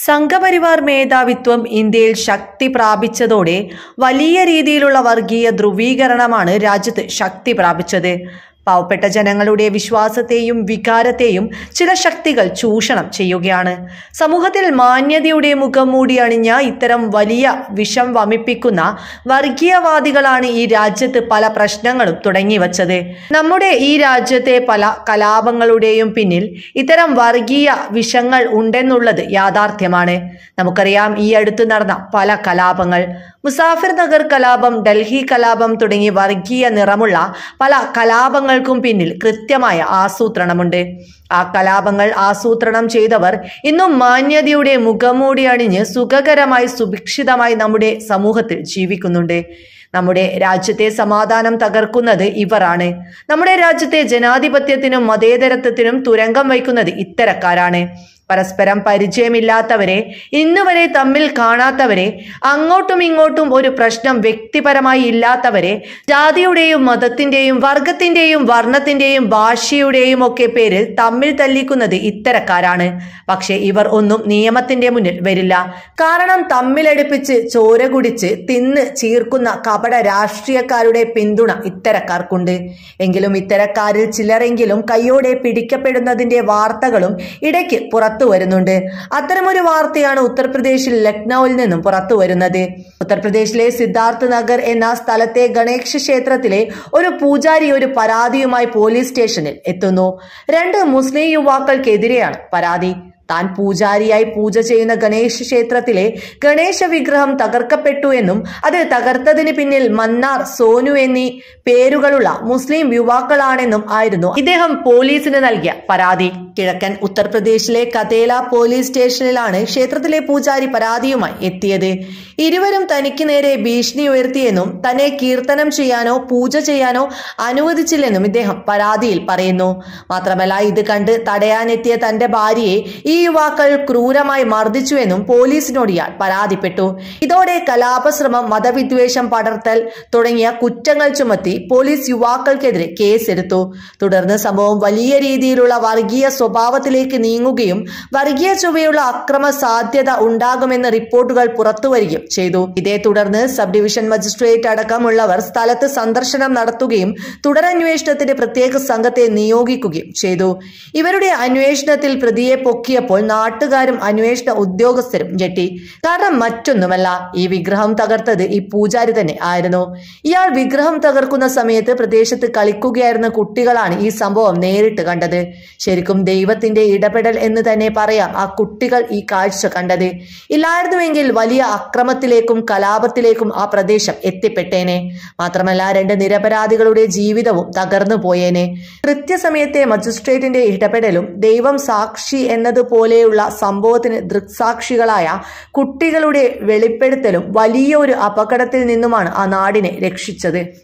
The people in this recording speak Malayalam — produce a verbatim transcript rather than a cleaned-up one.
സംഘപരിവാർ മേധാവിത്വം ഇന്ത്യയിൽ ശക്തി പ്രാപിച്ചതോടെ വലിയ രീതിയിലുള്ള വർഗീയ ധ്രുവീകരണമാണ് രാജ്യത്ത് ശക്തി പ്രാപിച്ചത്. പാവപ്പെട്ട ജനങ്ങളുടെ വിശ്വാസത്തെയും വികാരത്തെയും ചില ശക്തികൾ ചൂഷണം ചെയ്യുകയാണ്. സമൂഹത്തിൽ മാന്യതയുടെ മുഖം മൂടി അണിഞ്ഞ ഇത്തരം വലിയ വിഷം വമിപ്പിക്കുന്ന വർഗീയവാദികളാണ് ഈ രാജ്യത്ത് പല പ്രശ്നങ്ങളും തുടങ്ങിവച്ചത്. നമ്മുടെ ഈ രാജ്യത്തെ പല കലാപങ്ങളുടെയും പിന്നിൽ ഇത്തരം വർഗീയ വിഷങ്ങൾ ഉണ്ടെന്നുള്ളത് യാഥാർത്ഥ്യമാണ്. നമുക്കറിയാം, ഈ അടുത്ത് നടന്ന പല കലാപങ്ങൾ, മുസാഫിർ നഗർ കലാപം, ഡൽഹി കലാപം തുടങ്ങി വർഗീയ നിറമുള്ള പല കലാപങ്ങൾക്കും പിന്നിൽ കൃത്യമായ ആസൂത്രണമുണ്ട്. ആ കലാപങ്ങൾ ആസൂത്രണം ചെയ്തവർ ഇന്നും മാന്യതയുടെ മുഖംമൂടി അണിഞ്ഞ് സുഖകരമായി സുഭിക്ഷിതമായി നമ്മുടെ സമൂഹത്തിൽ ജീവിക്കുന്നുണ്ട്. നമ്മുടെ രാജ്യത്തെ സമാധാനം തകർക്കുന്നത് ഇവരാണ്. നമ്മുടെ രാജ്യത്തെ ജനാധിപത്യത്തിനും മതേതരത്വത്തിനും തുരങ്കം വയ്ക്കുന്നത് ഇത്തരക്കാരാണ്. പരസ്പരം പരിചയമില്ലാത്തവരെ, ഇന്നുവരെ തമ്മിൽ കാണാത്തവരെ, അങ്ങോട്ടും ഇങ്ങോട്ടും ഒരു പ്രശ്നം വ്യക്തിപരമായി ഇല്ലാത്തവരെ, ജാതിയുടെയും മതത്തിന്റെയും വർഗത്തിന്റെയും വർണ്ണത്തിന്റെയും ഭാഷയുടെയും ഒക്കെ പേരിൽ തമ്മിൽ തല്ലിക്കുന്നത് ഇത്തരക്കാരാണ്. പക്ഷെ ഇവർ ഒന്നും നിയമത്തിന്റെ മുന്നിൽ വരില്ല. കാരണം തമ്മിലടുപ്പിച്ച് ചോര കുടിച്ച് തിന്ന് ചീർക്കുന്ന കപട രാഷ്ട്രീയക്കാരുടെ പിന്തുണ ഇത്തരക്കാർക്കുണ്ട്. എങ്കിലും ഇത്തരക്കാരിൽ ചിലരെങ്കിലും കയ്യോടെ പിടിക്കപ്പെടുന്നതിന്റെ വാർത്തകളും ഇടയ്ക്ക് പുറത്തു വരുന്നുണ്ട്. അത്തരമൊരു വാർത്തയാണ് ഉത്തർപ്രദേശിൽ ലക്നൌവിൽ നിന്നും പുറത്തു വരുന്നത്. ഉത്തർപ്രദേശിലെ സിദ്ധാർത്ഥ് നഗർ എന്ന സ്ഥലത്തെ ഗണേശ ക്ഷേത്രത്തിലെ ഒരു പൂജാരി ഒരു പരാതിയുമായി പോലീസ് സ്റ്റേഷനിൽ എത്തുന്നു. രണ്ട് മുസ്ലിം യുവാക്കൾക്കെതിരെയാണ് പരാതി. താൻ പൂജാരിയായി പൂജ ചെയ്യുന്ന ഗണേശ ക്ഷേത്രത്തിലെ ഗണേശ വിഗ്രഹം തകർക്കപ്പെട്ടു എന്നും അത് തകർത്തതിന് പിന്നിൽ മന്നാർ, സോനു എന്നീ പേരുകളുള്ള മുസ്ലിം യുവാക്കളാണെന്നും ആയിരുന്നു ഇദ്ദേഹം പോലീസിന് നൽകിയ പരാതി. കിഴക്കൻ ഉത്തർപ്രദേശിലെ കതേല പോലീസ് സ്റ്റേഷനിലാണ് ക്ഷേത്രത്തിലെ പൂജാരി പരാതിയുമായി എത്തിയത്. ഇരുവരും തനിക്ക് നേരെ ഭീഷണി ഉയർത്തിയെന്നും തന്നെ കീർത്തനം ചെയ്യാനോ പൂജ ചെയ്യാനോ അനുവദിച്ചില്ലെന്നും ഇദ്ദേഹം പരാതിയിൽ പറയുന്നു. മാത്രമല്ല, ഇത് കണ്ട് തടയാനെത്തിയ തന്റെ ഭാര്യയെ ഈ യുവാക്കൾ ക്രൂരമായി മർദ്ദിച്ചുവെന്നും പോലീസിനോട് ഇയാൾ പരാതിപ്പെട്ടു. ഇതോടെ കലാപശ്രമം, മതവിദ്വേഷം പടർത്തൽ തുടങ്ങിയ കുറ്റങ്ങൾ ചുമത്തി പോലീസ് യുവാക്കൾക്കെതിരെ കേസെടുത്തു. തുടർന്ന് സംഭവം വലിയ രീതിയിലുള്ള വർഗീയ സ്വഭാവത്തിലേക്ക് നീങ്ങുകയും വർഗീയ ചുവയുള്ള അക്രമ സാധ്യത ഉണ്ടാകുമെന്ന റിപ്പോർട്ടുകൾ പുറത്തുവരികയും ചെയ്തു. ഇതേ തുടർന്ന് സബ് ഡിവിഷൻ മജിസ്ട്രേറ്റ് അടക്കമുള്ളവർ സ്ഥലത്ത് സന്ദർശനം നടത്തുകയും തുടരന്വേഷണത്തിന് പ്രത്യേക സംഘത്തെ നിയോഗിക്കുകയും ചെയ്തു. ഇവരുടെ അന്വേഷണത്തിൽ പ്രതിയെ പൊക്കിയപ്പോൾ നാട്ടുകാരും അന്വേഷണ ഉദ്യോഗസ്ഥരും ഞെട്ടി. കാരണം മറ്റൊന്നുമല്ല, ഈ വിഗ്രഹം തകർത്തത് ഈ പൂജാരി തന്നെ ആയിരുന്നു. ഇയാൾ വിഗ്രഹം തകർക്കുന്ന സമയത്ത് പ്രദേശത്ത് കളിക്കുകയായിരുന്ന കുട്ടികളാണ് ഈ സംഭവം നേരിട്ട് കണ്ടത്. ശരിക്കും ദൈവത്തിന്റെ ഇടപെടൽ എന്ന് തന്നെ പറയാം ആ കുട്ടികൾ ഈ കാഴ്ച കണ്ടത്. ഇല്ലായിരുന്നുവെങ്കിൽ വലിയ അക്രമത്തിലേക്കും കലാപത്തിലേക്കും ആ പ്രദേശം എത്തിപ്പെട്ടേനെ. മാത്രമല്ല, രണ്ട് നിരപരാധികളുടെ ജീവിതവും തകർന്നു പോയേനെ. കൃത്യസമയത്തെ മജിസ്ട്രേറ്റിന്റെ ഇടപെടലും ദൈവം സാക്ഷി എന്നതുപോലെയുള്ള സംഭവത്തിന് ദൃക്സാക്ഷികളായ കുട്ടികളുടെ വെളിപ്പെടുത്തലും വലിയ ഒരു അപകടത്തിൽ നിന്നുമാണ് ആ നാടിനെ രക്ഷിച്ചത്.